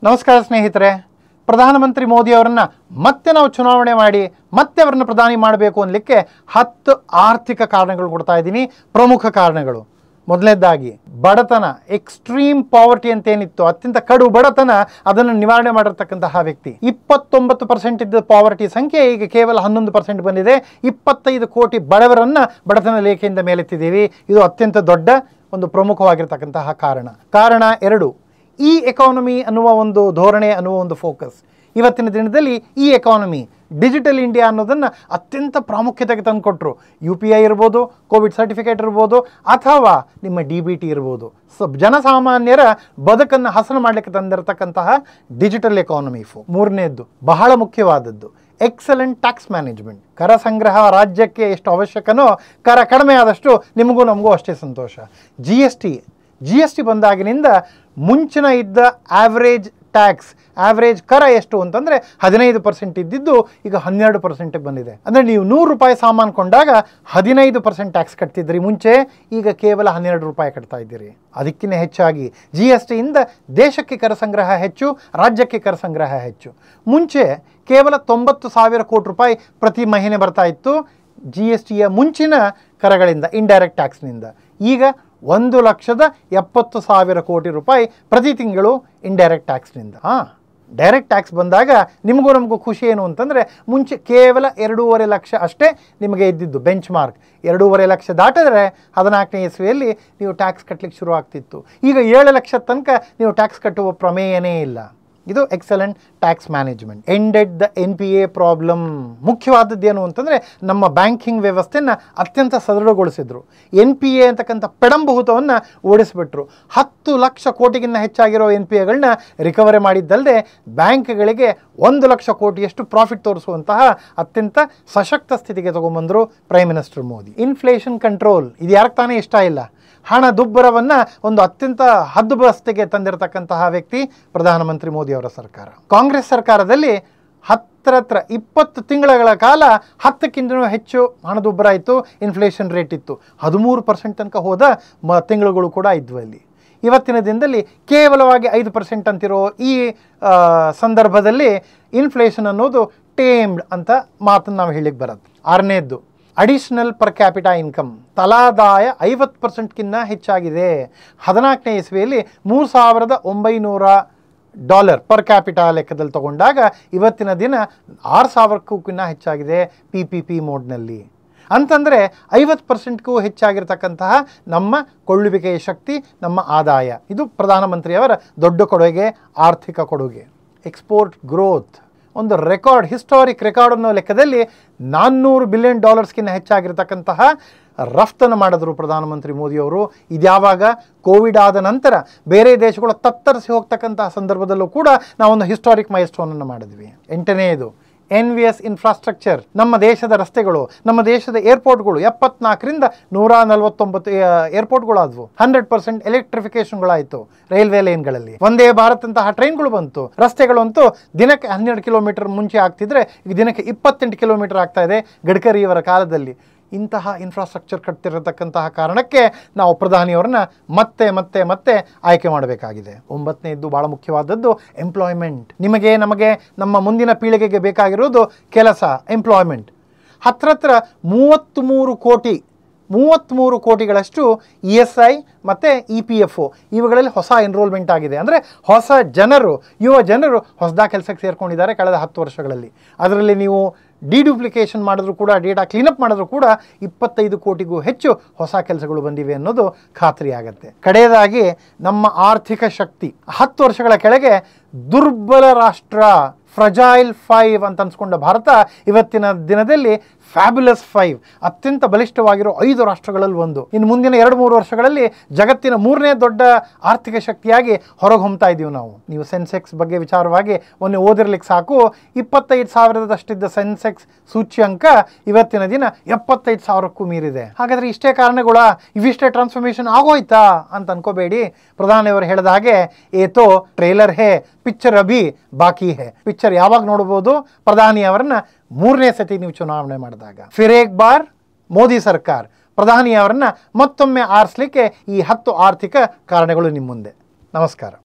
ನಮಸ್ಕಾರ ಸ್ನೇಹಿತರೆ. ಪ್ರಧಾನಮಂತ್ರಿ ಮೋದಿ ಅವರನ್ನು ಮತ್ತೆ ನಾವು ಚುನಾವಣೆ ಮಾಡಿ ಮತ್ತೆ ಅವರನ್ನು ಪ್ರಧಾನಿ ಮಾಡಬೇಕು ಅನ್ನಲಿಕ್ಕೆ 10 ಆರ್ಥಿಕ ಕಾರಣಗಳು ಕೊಡ್ತಾ ಇದ್ದೀನಿ. ಪ್ರಮುಖ ಕಾರಣಗಳು. ಮೊದಲನೇದಾಗಿ ಬಡತನ, ಎಕ್ಸ್ಟ್ರೀಮ್ ಪಾವರ್ಟಿ ಅಂತ ಏನಿತ್ತು, ಅತ್ಯಂತ ಕಡು ಬಡತನ, ಅದನ್ನು ನಿವಾರಣೆ ಮಾಡಿರ್ತಕ್ಕಂತಹ ವ್ಯಕ್ತಿ. 29% ಇದ್ದ ಪಾವರ್ಟಿ ಸಂಖ್ಯೆ ಈಗ ಕೇವಲ 11% ಬಂದಿದೆ. 25 ಕೋಟಿ ಬಡವರನ್ನು ಬಡತನ ರೇಖೆಯಿಂದ ಮೇಲೆತ್ತಿದ್ದೀವಿ. ಇದು ಅತ್ಯಂತ ದೊಡ್ಡ ಒಂದು ಪ್ರಮುಖವಾಗಿರ್ತಕ್ಕಂತಹ ಕಾರಣ 2, ಈ ಎಕಾನಮಿ ಅನ್ನುವ ಒಂದು ಧೋರಣೆ, ಅನ್ನುವ ಒಂದು ಫೋಕಸ್. ಇವತ್ತಿನ ದಿನದಲ್ಲಿ ಈ ಎಕಾನಮಿ, ಡಿಜಿಟಲ್ ಇಂಡಿಯಾ ಅನ್ನೋದನ್ನು ಅತ್ಯಂತ ಪ್ರಾಮುಖ್ಯತೆಗೆ ತಂದುಕೊಟ್ರು. UPI ಇರ್ಬೋದು, ಕೋವಿಡ್ ಸರ್ಟಿಫಿಕೇಟ್ ಇರ್ಬೋದು, ಅಥವಾ ನಿಮ್ಮ DBT ಇರ್ಬೋದು. ಜನಸಾಮಾನ್ಯರ ಬದುಕನ್ನು ಹಸನು ಮಾಡಲಿಕ್ಕೆ ತಂದಿರತಕ್ಕಂತಹ ಡಿಜಿಟಲ್ ಎಕಾನಮಿ. ಮೂರನೇದ್ದು ಬಹಳ ಮುಖ್ಯವಾದದ್ದು, ಎಕ್ಸಲೆಂಟ್ ಟ್ಯಾಕ್ಸ್ ಮ್ಯಾನೇಜ್ಮೆಂಟ್. ಕರ ಸಂಗ್ರಹ ರಾಜ್ಯಕ್ಕೆ ಎಷ್ಟು ಅವಶ್ಯಕನೋ, ಕರ ಕಡಿಮೆ ಆದಷ್ಟು ನಿಮಗೂ ನಮಗೂ ಅಷ್ಟೇ ಸಂತೋಷ. GST ಬಂದಾಗಿನಿಂದ ಮುಂಚಿನ ಇದ್ದ ಆವ್ರೇಜ್ ಕರ ಎಷ್ಟು ಅಂತಂದರೆ 15% ಇದ್ದಿದ್ದು ಈಗ 12% ಬಂದಿದೆ. ಅಂದರೆ ನೀವು 100 ರೂಪಾಯಿ ಸಾಮಾನು ಕೊಂಡಾಗ 15% ಟ್ಯಾಕ್ಸ್ ಕಟ್ತಿದ್ರಿ ಮುಂಚೆ, ಈಗ ಕೇವಲ 12 ರೂಪಾಯಿ ಕಟ್ತಾ ಇದ್ದೀರಿ. ಅದಕ್ಕಿಂತ ಹೆಚ್ಚಾಗಿ GSTಯಿಂದ ದೇಶಕ್ಕೆ ಕರ ಸಂಗ್ರಹ ಹೆಚ್ಚು, ರಾಜ್ಯಕ್ಕೆ ಕರ ಸಂಗ್ರಹ ಹೆಚ್ಚು. ಮುಂಚೆ ಕೇವಲ 90,000 ಕೋಟಿ ರೂಪಾಯಿ ಪ್ರತಿ ಮಹಿನೆ ಬರ್ತಾ ಇತ್ತು GSTಯ ಮುಂಚಿನ ಕರಗಳಿಂದ, ಇಂಡೈರೆಕ್ಟ್ ಟ್ಯಾಕ್ಸ್ನಿಂದ. ಈಗ 1,70,000 ಕೋಟಿ ರೂಪಾಯಿ ಪ್ರತಿ ತಿಂಗಳು ಇಂಡೈರೆಕ್ಟ್ ಟ್ಯಾಕ್ಸ್ನಿಂದ. ಡೈರೆಕ್ಟ್ ಟ್ಯಾಕ್ಸ್ ಬಂದಾಗ ನಿಮಗೂ ನಮಗೂ ಖುಷಿ ಏನು ಅಂತಂದರೆ, ಮುಂಚೆ ಕೇವಲ 2.5 ಲಕ್ಷ ಅಷ್ಟೇ ನಿಮಗೆ ಇದ್ದಿದ್ದು ಬೆಂಚ್ ಮಾರ್ಕ್. 2.5 ಲಕ್ಷ ದಾಟಿದ್ರೆ 14ನೇ ಇಸ್ವಿಯಲ್ಲಿ ನೀವು ಟ್ಯಾಕ್ಸ್ ಕಟ್ಟಲಿಕ್ಕೆ ಶುರು ಆಗ್ತಿತ್ತು. ಈಗ 7 ಲಕ್ಷದ ತನಕ ನೀವು ಟ್ಯಾಕ್ಸ್ ಕಟ್ಟುವ ಪ್ರಮೇಯನೇ ಇಲ್ಲ. ಇದು excellent tax management. Ended the NPA problem. ಮುಖ್ಯವಾದದ್ದೇನು ಅಂತಂದರೆ, ನಮ್ಮ ಬ್ಯಾಂಕಿಂಗ್ ವ್ಯವಸ್ಥೆಯನ್ನು ಅತ್ಯಂತ ಸದೃಢಗೊಳಿಸಿದ್ರು. NPA ಅಂತಕ್ಕಂಥ ಪೆಡಂಭೂತವನ್ನು ಓಡಿಸಿಬಿಟ್ರು. 10 ಲಕ್ಷ ಕೋಟಿಗಿನ್ನ ಹೆಚ್ಚಾಗಿರೋ NPAಗಳನ್ನ ರಿಕವರಿ ಮಾಡಿದ್ದಲ್ಲದೆ ಬ್ಯಾಂಕ್ಗಳಿಗೆ 1 ಲಕ್ಷ ಕೋಟಿಯಷ್ಟು ಪ್ರಾಫಿಟ್ ತೋರಿಸುವಂತಹ ಅತ್ಯಂತ ಸಶಕ್ತ ಸ್ಥಿತಿಗೆ ತಗೊಂಬಂದರು prime minister Modi. Inflation control, ಇದು ಯಾರಿಗೆ ತಾನೇ ಇಷ್ಟ ಇಲ್ಲ. ಹಣ ದುಬ್ಬರವನ್ನು ಒಂದು ಅತ್ಯಂತ ಹದ್ದುಬಸ್ತಿಗೆ ತಂದಿರತಕ್ಕಂತಹ ವ್ಯಕ್ತಿ ಪ್ರಧಾನಮಂತ್ರಿ ಮೋದಿ ಅವರ ಸರ್ಕಾರ. ಕಾಂಗ್ರೆಸ್ ಸರ್ಕಾರದಲ್ಲಿ ಹತ್ರ 20 ತಿಂಗಳ ಕಾಲ 10ಕ್ಕಿಂತಲೂ ಹೆಚ್ಚು ಹಣದುಬ್ಬರ ಇತ್ತು, ಇನ್ಫ್ಲೇಷನ್ ರೇಟ್ ಇತ್ತು. 13% ತನಕ ಹೋದ ತಿಂಗಳುಗಳು ಕೂಡ ಇದ್ವು ಅಲ್ಲಿ. ಇವತ್ತಿನ ದಿನದಲ್ಲಿ ಕೇವಲವಾಗಿ 5% ಅಂತಿರೋ ಈ ಸಂದರ್ಭದಲ್ಲಿ ಇನ್ಫ್ಲೇಷನ್ ಅನ್ನೋದು ಟೇಮ್ಡ್ ಅಂತ ಮಾತನ್ನು ನಾವು ಹೇಳಿಕ್ಕೆ ಬರುತ್ತೆ. 6ನೇದ್ದು ಅಡಿಷನಲ್ ಪರ್ ಕ್ಯಾಪಿಟಾ ಇನ್ಕಮ್. ತಲಾದಾಯ 50%ಕ್ಕಿಂತ ಹೆಚ್ಚಾಗಿದೆ. 14ನೇ ಇಸ್ವಿಯಲ್ಲಿ $3,900 ಪರ್ ಕ್ಯಾಪಿಟಾ ಲೆಕ್ಕದಲ್ಲಿ ತಗೊಂಡಾಗ ಇವತ್ತಿನ ದಿನ 6,000ಕ್ಕೂ ಹೆಚ್ಚಾಗಿದೆ PPP ಮೋಡ್ನಲ್ಲಿ. ಅಂತಂದರೆ 50%ಕ್ಕೂ ಹೆಚ್ಚಾಗಿರ್ತಕ್ಕಂತಹ ನಮ್ಮ ಕೊಳ್ಳುವಿಕೆಯ ಶಕ್ತಿ, ನಮ್ಮ ಆದಾಯ. ಇದು ಪ್ರಧಾನಮಂತ್ರಿಯವರ ದೊಡ್ಡ ಕೊಡುಗೆ, ಆರ್ಥಿಕ ಕೊಡುಗೆ. ಎಕ್ಸ್ಪೋರ್ಟ್ ಗ್ರೋತ್ ಒಂದು ರೆಕಾರ್ಡ್, ಹಿಸ್ಟಾರಿಕ್ ರೆಕಾರ್ಡ್ ಅನ್ನೋ ಲೆಕ್ಕದಲ್ಲಿ $400 ಬಿಲಿಯನ್ ಹೆಚ್ಚಾಗಿರ್ತಕ್ಕಂತಹ ರಫ್ತನ್ನು ಮಾಡಿದ್ರು ಪ್ರಧಾನಮಂತ್ರಿ ಮೋದಿಯವರು. ಇದ್ಯಾವಾಗ? ಕೋವಿಡ್ ಆದ ನಂತರ ಬೇರೆ ದೇಶಗಳು ತತ್ತರಿಸಿ ಹೋಗ್ತಕ್ಕಂತಹ ಸಂದರ್ಭದಲ್ಲೂ ಕೂಡ ನಾವೊಂದು ಹಿಸ್ಟಾರಿಕ್ ಮೈಲ್ಸ್ಟೋನನ್ನು ಮಾಡಿದ್ವಿ. 8ನೇದು NVS ಇನ್ಫ್ರಾಸ್ಟ್ರಕ್ಚರ್. ನಮ್ಮ ದೇಶದ ರಸ್ತೆಗಳು, ನಮ್ಮ ದೇಶದ ಏರ್ಪೋರ್ಟ್ಗಳು 74ರಿಂದ 149 ಏರ್ಪೋರ್ಟ್ಗಳಾದವು. 100% ಎಲೆಕ್ಟ್ರಿಫಿಕೇಷನ್ಗಳಾಯಿತು. ರೈಲ್ವೆ ಲೈನ್ಗಳಲ್ಲಿ ವಂದೇ ಭಾರತ್ ಅಂತಹ ಟ್ರೈನ್ಗಳು ಬಂತು. ರಸ್ತೆಗಳಂತೂ ದಿನಕ್ಕೆ 12 ಕಿಲೋಮೀಟರ್ ಮುಂಚೆ ಆಗ್ತಿದ್ರೆ ಈಗ ದಿನಕ್ಕೆ 28 ಕಿಲೋಮೀಟರ್ ಆಗ್ತಾ ಇದೆ ಗಡ್ಕರಿಯವರ ಕಾಲದಲ್ಲಿ. ಇಂತಹ ಇನ್ಫ್ರಾಸ್ಟ್ರಕ್ಚರ್ ಕಟ್ತಿರತಕ್ಕಂತಹ ಕಾರಣಕ್ಕೆ ನಾವು ಪ್ರಧಾನಿಯವರನ್ನ ಮತ್ತೆ ಆಯ್ಕೆ ಮಾಡಬೇಕಾಗಿದೆ. 9ನೇದ್ದು ಭಾಳ ಮುಖ್ಯವಾದದ್ದು ಎಂಪ್ಲಾಯ್ಮೆಂಟ್. ನಿಮಗೆ, ನಮಗೆ, ನಮ್ಮ ಮುಂದಿನ ಪೀಳಿಗೆಗೆ ಬೇಕಾಗಿರೋದು ಕೆಲಸ, ಎಂಪ್ಲಾಯ್ಮೆಂಟ್. ಹತ್ರ 33 ಕೋಟಿಗಳಷ್ಟು ESI ಮತ್ತು EPFO ಇವುಗಳಲ್ಲಿ ಹೊಸ ಎನ್ರೋಲ್ಮೆಂಟ್ ಆಗಿದೆ. ಅಂದರೆ ಯುವ ಜನರು ಹೊಸದಾಗಿ ಕೆಲಸಕ್ಕೆ ಸೇರ್ಕೊಂಡಿದ್ದಾರೆ ಕಳೆದ 10 ವರ್ಷಗಳಲ್ಲಿ. ಅದರಲ್ಲಿ ನೀವು ಡಿಡ್ಯೂಪ್ಲಿಕೇಶನ್ ಮಾಡಿದ್ರು ಕೂಡ, ಡೇಟಾ ಕ್ಲೀನಪ್ ಮಾಡಿದ್ರು ಕೂಡ 25 ಕೋಟಿಗೂ ಹೆಚ್ಚು ಹೊಸ ಕೆಲಸಗಳು ಬಂದಿವೆ ಅನ್ನೋದು ಖಾತ್ರಿ ಆಗುತ್ತೆ. ಕಡೆಯದಾಗಿ ನಮ್ಮ ಆರ್ಥಿಕ ಶಕ್ತಿ. 10 ವರ್ಷಗಳ ಕೆಳಗೆ ದುರ್ಬಲ ರಾಷ್ಟ್ರ, ಫ್ರಜೈಲ್ 5 ಅಂತ ಅನ್ಸ್ಕೊಂಡ ಭಾರತ ಇವತ್ತಿನ ದಿನದಲ್ಲಿ ಫ್ಯಾಬ್ಯುಲಸ್ 5, ಅತ್ಯಂತ ಬಲಿಷ್ಠವಾಗಿರೋ 5 ರಾಷ್ಟ್ರಗಳಲ್ಲಿ ಒಂದು. ಇನ್ನು ಮುಂದಿನ 2-3 ವರ್ಷಗಳಲ್ಲಿ ಜಗತ್ತಿನ 3ನೇ ದೊಡ್ಡ ಆರ್ಥಿಕ ಶಕ್ತಿಯಾಗಿ ಹೊರಗೆ ಹೊಮ್ತಾ ಇದ್ದೀವಿ ನಾವು. ನೀವು ಸೆನ್ಸೆಕ್ಸ್ ಬಗ್ಗೆ ವಿಚಾರವಾಗಿ ಮೊನ್ನೆ ಓದಿರ್ಲಿಕ್ಕೆ ಸಾಕು. 25,000ದಷ್ಟಿದ್ದ ಸೆನ್ಸೆಕ್ಸ್ ಸೂಚ್ಯಂಕ ಇವತ್ತಿನ ದಿನ 75,000ಕ್ಕೂ ಮೀರಿದೆ. ಹಾಗಾದರೆ ಇಷ್ಟೇ ಕಾರಣಗಳ, ಇವಿಷ್ಟೇ ಟ್ರಾನ್ಸ್ಫಾರ್ಮೇಷನ್ ಆಗೋಯ್ತಾ ಅಂತ ಅನ್ಕೋಬೇಡಿ. ಪ್ರಧಾನಿಯವರು ಹೇಳಿದ ಹಾಗೆ, ಏತೋ ಟ್ರೇಲರ್ ಹೇ, ಪಿಕ್ಚರ್ ಅಭಿ ಬಾಕಿ ಹೇ. ಪಿಕ್ಚರ್ ಯಾವಾಗ ನೋಡ್ಬೋದು? ಪ್ರಧಾನಿಯವರನ್ನ 3ನೇ ಸತಿ ನೀವು ಚುನಾವಣೆ ಮಾಡಿದಾಗ. ಫಿರೇಕ್ ಬಾರ್ ಮೋದಿ ಸರ್ಕಾರ ಪ್ರಧಾನಿಯವರನ್ನ ಮತ್ತೊಮ್ಮೆ ಆರಿಸಲಿಕ್ಕೆ ಈ 10 ಆರ್ಥಿಕ ಕಾರಣಗಳು ನಿಮ್ಮ ಮುಂದೆ. ನಮಸ್ಕಾರ.